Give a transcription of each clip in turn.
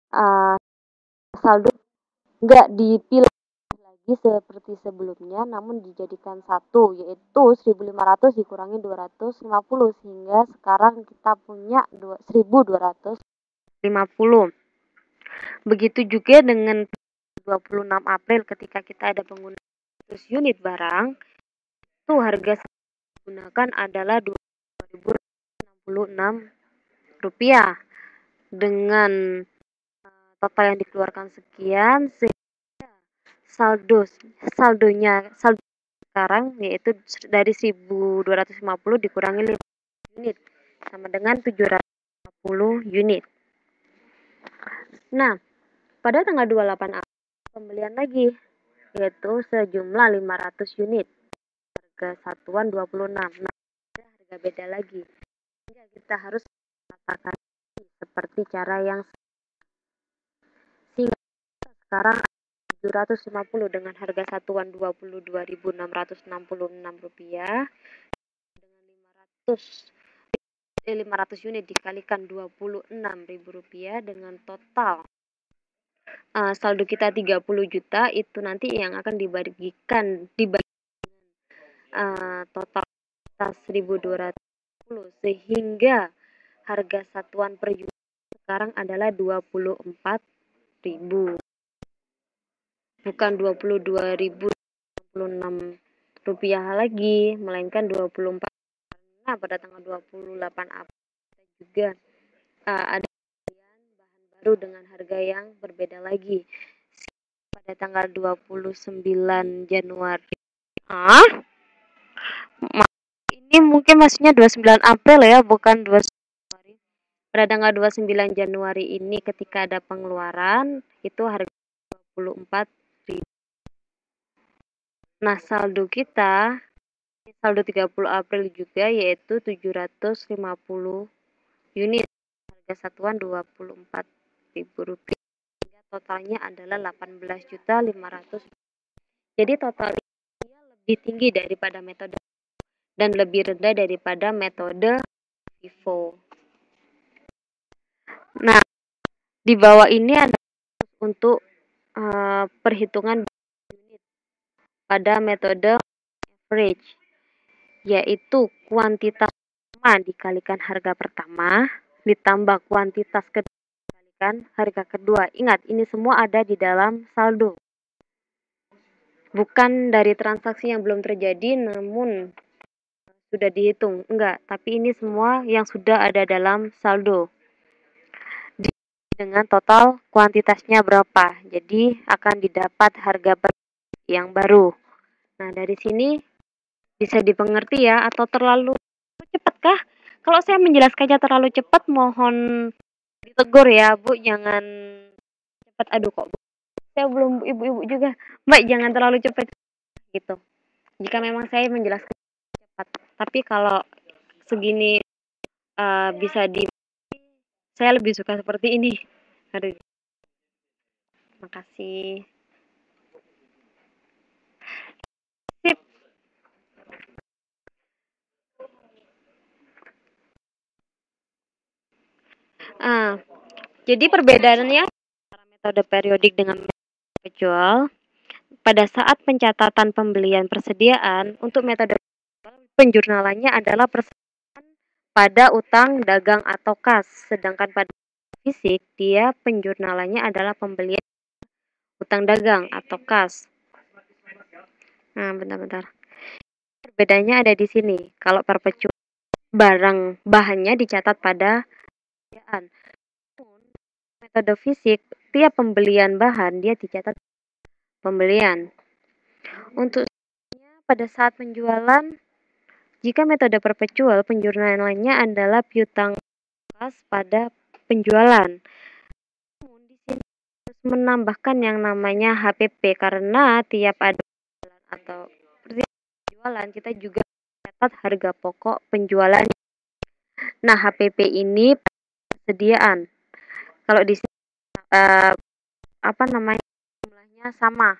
saldo nggak dipilih lagi seperti sebelumnya, namun dijadikan satu, yaitu 1.500 dikurangi 250, sehingga sekarang kita punya 1.250. Begitu juga dengan 26 April ketika kita ada penggunaan 100 unit barang, itu harga yang digunakan adalah Rp2.066 dengan total yang dikeluarkan sekian, sehingga saldonya sekarang yaitu dari 1.250 dikurangi 5 unit sama dengan 750 unit. Nah, pada tanggal 28 April pembelian lagi, yaitu sejumlah 500 unit, harga satuan 26. Nah, harga beda lagi. Sehingga kita harus mengatakan seperti cara yang sehingga sekarang 750 dengan harga satuan Rp22.666 dengan 500 unit dikalikan Rp26.000 dengan total saldo kita 30 juta, itu nanti yang akan dibagikan total 1.250, sehingga harga satuan per unit sekarang adalah 24.000, bukan Rp22.066 lagi, melainkan 24. Nah, pada tanggal 28 April juga ada bahan baru dengan harga yang berbeda lagi. Pada tanggal 29 Januari. Ini mungkin maksudnya 29 April ya, bukan 29 Januari. Pada tanggal 29 Januari ini ketika ada pengeluaran, itu harga 24.000. Nah, saldo kita, saldo 30 April juga, yaitu 750 unit. Harga satuan Rp24.000. Sehingga totalnya adalah 18.500.000. Jadi totalnya lebih tinggi daripada metode dan lebih rendah daripada metode FIFO. Nah, di bawah ini ada untuk perhitungan unit pada metode average, yaitu kuantitas pertama dikalikan harga pertama ditambah kuantitas kedua dikalikan harga kedua. Ingat, ini semua ada di dalam saldo, bukan dari transaksi yang belum terjadi namun sudah dihitung, enggak, tapi ini semua yang sudah ada dalam saldo dengan total kuantitasnya berapa, jadi akan didapat harga yang baru. Nah, dari sini bisa dipengerti ya, atau terlalu cepat kah? Kalau saya menjelaskannya terlalu cepat, mohon ditegur ya, Bu, jangan cepat. Aduh, kok saya belum ibu-ibu juga, Mbak, jangan terlalu cepat gitu. Jika memang saya menjelaskan cepat, tapi kalau segini bisa saya lebih suka seperti ini. Aduh, makasih. Sip. Jadi perbedaannya antara metode periodik dengan metode perpetual, pada saat pencatatan pembelian persediaan, untuk metode penjurnalannya adalah persediaan pada utang dagang atau kas, sedangkan pada fisik dia penjurnalannya adalah pembelian utang dagang atau kas. Nah, bentar. Perbedaannya ada di sini. Kalau perpetual, barang bahannya dicatat pada persediaan. Metode fisik, tiap pembelian bahan dia dicatat pembelian. Untuk pada saat penjualan, jika metode perpetual, penjurnalannya adalah piutang kas pada penjualan. Namun di sini harus menambahkan yang namanya HPP, karena tiap ada atau penjualan kita juga mencatat harga pokok penjualan. Nah, HPP ini persediaan. Kalau di sini jumlahnya sama.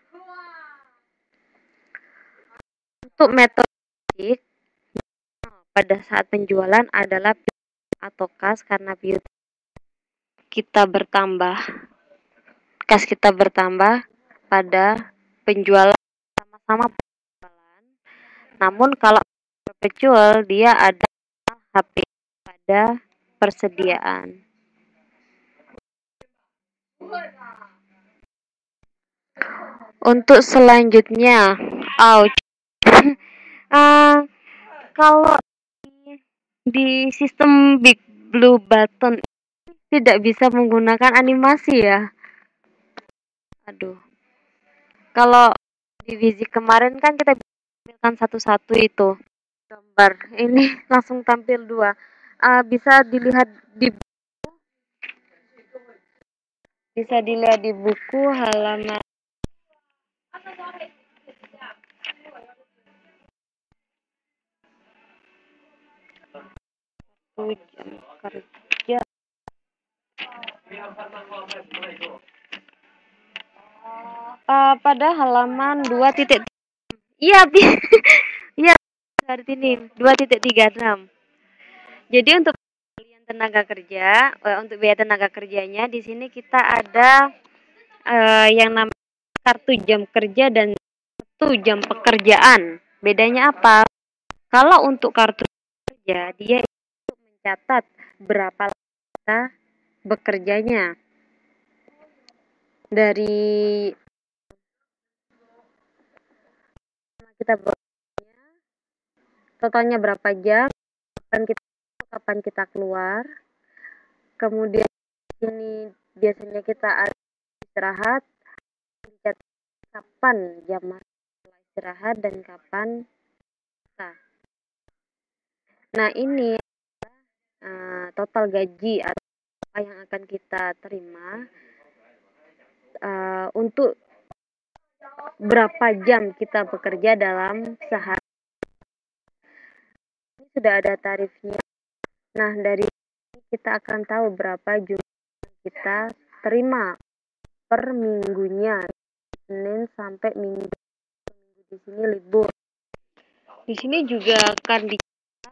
Untuk metode pada saat penjualan adalah atau kas, karena piutang kita bertambah kas kita bertambah pada penjualan sama-sama penjualan. Namun kalau perpetual dia ada HP pada persediaan. Untuk selanjutnya, ouch. Kalau di sistem Big Blue Button tidak bisa menggunakan animasi ya. Aduh. Kalau di Vizik kemarin kan kita tampilkan satu-satu itu gambar. Ini langsung tampil dua. Bisa dilihat di buku halaman 1 jam kerja. Pada halaman 2. Iya, iya, hari ini 2.36. Jadi untuk tenaga kerja, untuk biaya tenaga kerjanya di sini kita ada yang namanya kartu jam kerja dan kartu jam pekerjaan. Bedanya apa? Kalau untuk kartu kerja, dia mencatat berapa lama kita bekerjanya. Dari kita bekerja, totalnya berapa jam, kapan kita keluar. Kemudian ini biasanya kita ada istirahat, kapan jam istirahat dan kapan kita. Nah, ini total gaji atau apa yang akan kita terima untuk berapa jam kita bekerja dalam sehari. Ini sudah ada tarifnya. Nah, dari ini kita akan tahu berapa jumlah kita terima per minggunya, Senin sampai Minggu. Di sini libur. Di sini juga akan dicatat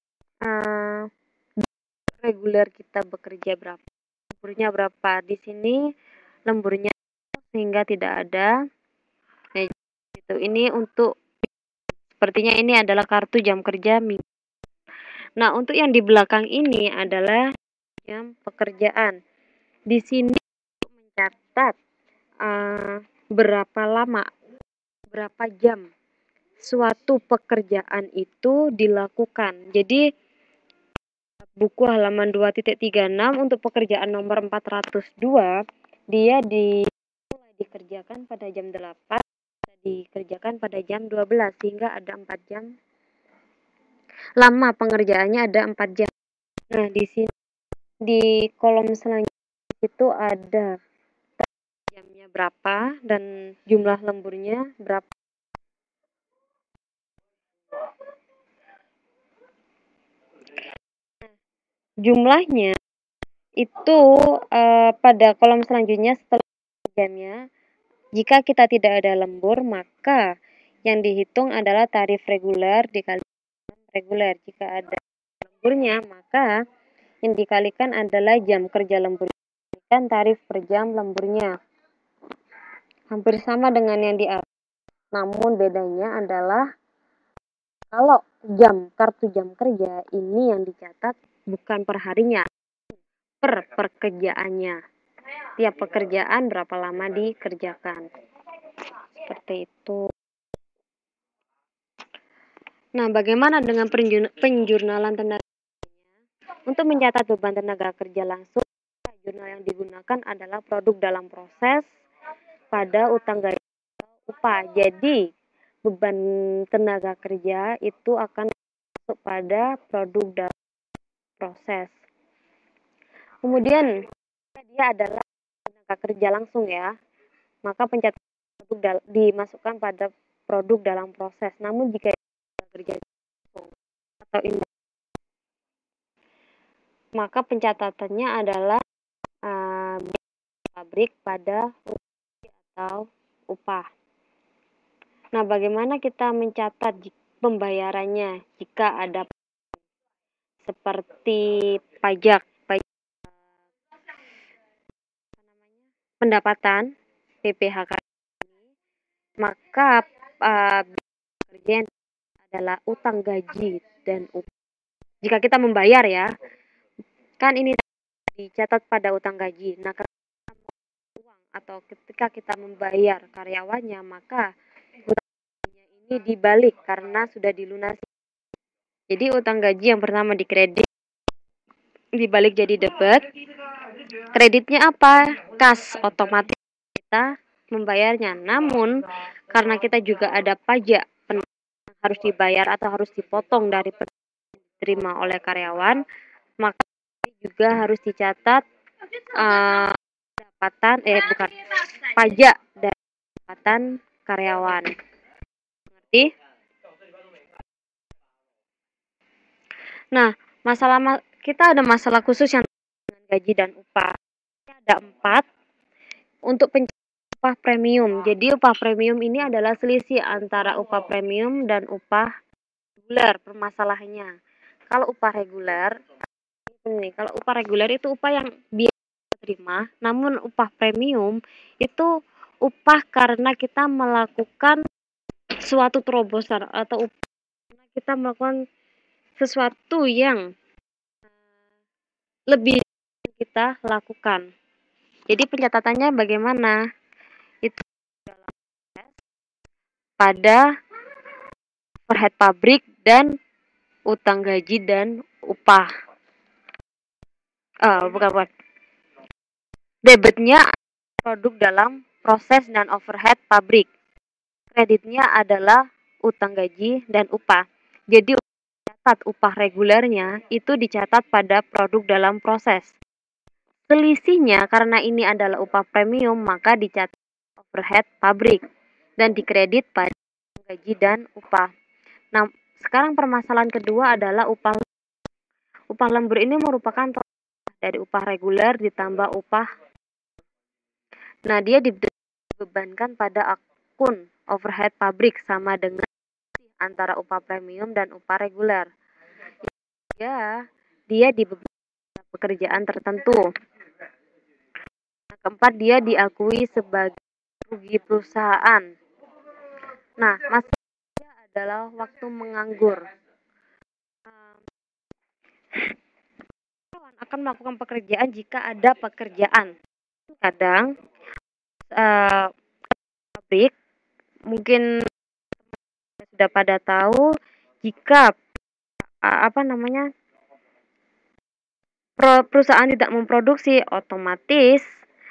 reguler kita bekerja berapa, lemburnya berapa. Di sini lemburnya sehingga tidak ada. Nah, itu ini untuk sepertinya ini adalah kartu jam kerja minggu. Nah, untuk yang di belakang ini adalah jam pekerjaan. Di sini mencatat berapa lama, berapa jam suatu pekerjaan itu dilakukan. Jadi buku halaman 2.36 untuk pekerjaan nomor 402 dia dikerjakan pada jam 8, dikerjakan pada jam 12 sehingga ada 4 jam. Lama pengerjaannya ada 4 jam. Nah, di sini di kolom selanjutnya itu ada jamnya berapa dan jumlah lemburnya berapa. Jumlahnya itu pada kolom selanjutnya setelah jamnya. Jika kita tidak ada lembur, maka yang dihitung adalah tarif reguler dikali reguler. Jika ada lemburnya, maka yang dikalikan adalah jam kerja lembur dan tarif per jam lemburnya. Hampir sama dengan yang di atas. Namun bedanya adalah kalau kartu jam kerja ini yang dicatat bukan per harinya, per pekerjaannya. Tiap pekerjaan berapa lama dikerjakan. Seperti itu. Nah, bagaimana dengan penjurnalan tenaga kerja? Untuk mencatat beban tenaga kerja langsung, jurnal yang digunakan adalah produk dalam proses pada utang gaji upah. Jadi, beban tenaga kerja itu akan masuk pada produk dalam proses. Kemudian, dia adalah tenaga kerja langsung ya. Maka pencatatan produk dimasukkan pada produk dalam proses. Namun jika kerja atau maka pencatatannya adalah pabrik pada atau upah. Nah, bagaimana kita mencatat pembayarannya jika ada seperti pajak pendapatan PPHK, maka pekerja yang adalah utang gaji dan upah. Jika kita membayar ya, kan ini dicatat pada utang gaji. Nah, uang atau ketika kita membayar karyawannya, maka utangnya ini dibalik karena sudah dilunasi. Jadi utang gaji yang pertama dikredit, dibalik jadi debit. Kreditnya apa? Kas, otomatis kita membayarnya. Namun karena kita juga ada pajak yang harus dibayar atau harus dipotong dari diterima oleh karyawan, maka juga harus dicatat pendapatan bukan pajak dari pendapatan karyawan. Mengerti? Nah, kita ada masalah khusus yang dengan gaji dan upah. Ada 4 untuk upah premium. Jadi upah premium ini adalah selisih antara upah premium dan upah reguler permasalahannya. Kalau upah reguler itu upah yang biasa terima, namun upah premium itu upah karena kita melakukan suatu terobosan atau upah karena kita melakukan sesuatu yang lebih kita lakukan. Jadi pencatatannya bagaimana? Itu pada overhead pabrik dan utang gaji dan upah. Bukan. Debitnya produk dalam proses dan overhead pabrik. Kreditnya adalah utang gaji dan upah. Jadi catat upah regulernya itu dicatat pada produk dalam proses. Selisihnya karena ini adalah upah premium maka dicatat overhead pabrik dan dikredit pada gaji dan upah. Nah, sekarang permasalahan kedua adalah upah. Upah lembur ini merupakan dari upah reguler ditambah upah. Nah, dia dibebankan pada akun overhead pabrik sama dengan antara upah premium dan upah reguler. Ya, dia dibebankan pada pekerjaan tertentu. Nah, keempat, dia diakui sebagai rugi perusahaan. Nah, masalahnya adalah waktu menganggur. Akan melakukan pekerjaan jika ada pekerjaan. Kadang pabrik mungkin sudah pada tahu jika perusahaan tidak memproduksi, otomatis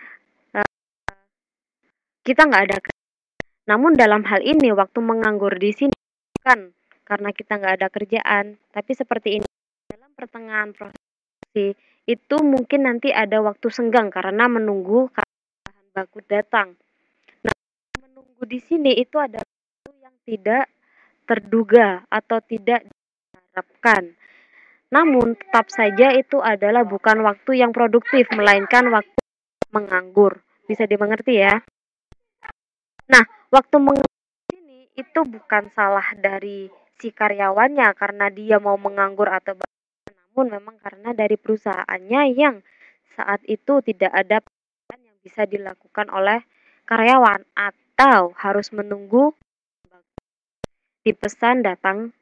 kita nggak ada. Namun dalam hal ini waktu menganggur di sini bukan karena kita nggak ada kerjaan, tapi seperti ini dalam pertengahan produksi itu mungkin nanti ada waktu senggang karena menunggu bahan baku datang. Nah, menunggu di sini itu ada waktu yang tidak terduga atau tidak diharapkan. Namun tetap saja itu adalah bukan waktu yang produktif, melainkan waktu menganggur. Bisa dimengerti ya? Nah, waktu menganggur ini itu bukan salah dari si karyawannya karena dia mau menganggur atau namun memang karena dari perusahaannya yang saat itu tidak ada pekerjaan yang bisa dilakukan oleh karyawan atau harus menunggu dipesan datang.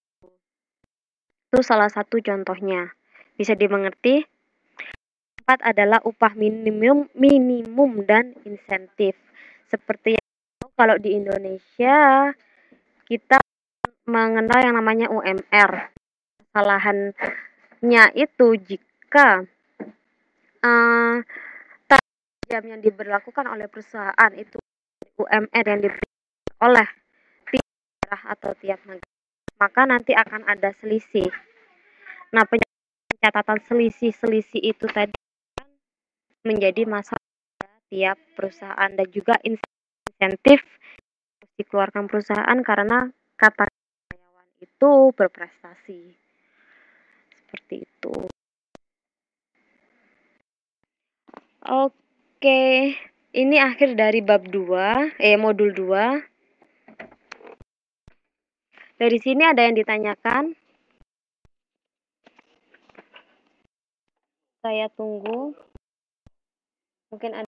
Itu salah satu contohnya. Bisa dimengerti? 4 adalah upah minimum dan insentif. Seperti yang kalau di Indonesia kita mengenal yang namanya UMR. Kesalahannya itu jika jam yang diberlakukan oleh perusahaan itu UMR yang diberikan oleh tiap daerah atau tiap negara, maka nanti akan ada selisih. Nah, pencatatan selisih itu tadi menjadi masalah tiap perusahaan dan juga insentif harus dikeluarkan perusahaan karena kata karyawan itu berprestasi. Seperti itu. Oke, ini akhir dari bab 2, modul 2. Dari sini ada yang ditanyakan? Saya tunggu. Mungkin ada